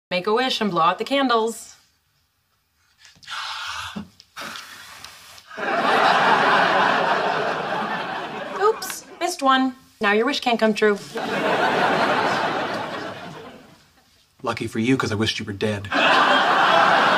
Make a wish and blow out the candles. Oops, missed one. Now your wish can't come true. Lucky for you, because I wished you were dead.